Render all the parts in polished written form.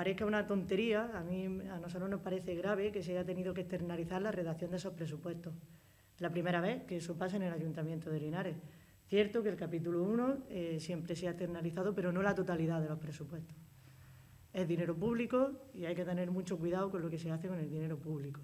parezca una tontería, a nosotros nos parece grave que se haya tenido que externalizar la redacción de esos presupuestos. Es la primera vez que eso pasa en el Ayuntamiento de Linares. Cierto que el capítulo 1 siempre se ha externalizado, pero no la totalidad de los presupuestos. Es dinero público y hay que tener mucho cuidado con lo que se hace con el dinero público.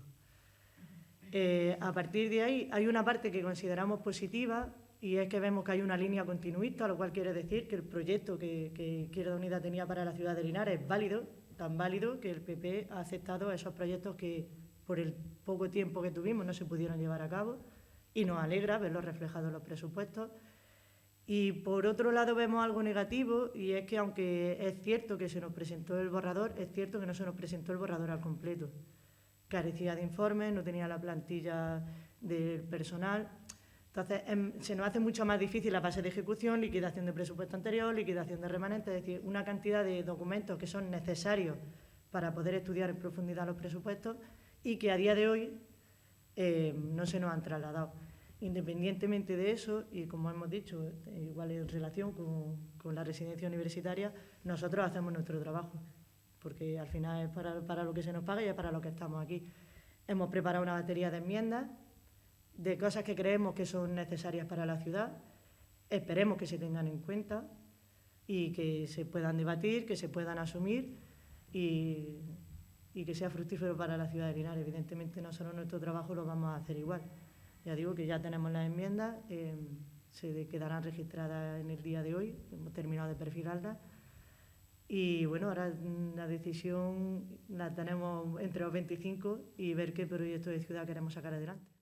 A partir de ahí hay una parte que consideramos positiva y es que vemos que hay una línea continuista, lo cual quiere decir que el proyecto que Izquierda Unida tenía para la ciudad de Linares es válido, tan válido que el PP ha aceptado esos proyectos que por el poco tiempo que tuvimos no se pudieron llevar a cabo y nos alegra verlos reflejados en los presupuestos. Y por otro lado vemos algo negativo y es que aunque es cierto que se nos presentó el borrador, es cierto que no se nos presentó el borrador al completo. Carecía de informes, no tenía la plantilla del personal. Entonces, se nos hace mucho más difícil la fase de ejecución, liquidación de presupuesto anterior, liquidación de remanentes, es decir, una cantidad de documentos que son necesarios para poder estudiar en profundidad los presupuestos y que a día de hoy no se nos han trasladado. Independientemente de eso, y como hemos dicho, igual en relación con la residencia universitaria, nosotros hacemos nuestro trabajo, porque al final es para lo que se nos paga y es para lo que estamos aquí. Hemos preparado una batería de enmiendas, de cosas que creemos que son necesarias para la ciudad, esperemos que se tengan en cuenta y que se puedan debatir, que se puedan asumir y que sea fructífero para la ciudad de Linares. Evidentemente nosotros nuestro trabajo lo vamos a hacer igual. Ya digo que ya tenemos las enmiendas, se quedarán registradas en el día de hoy, hemos terminado de perfilarlas. Y bueno, ahora la decisión la tenemos entre los 25 y ver qué proyecto de ciudad queremos sacar adelante.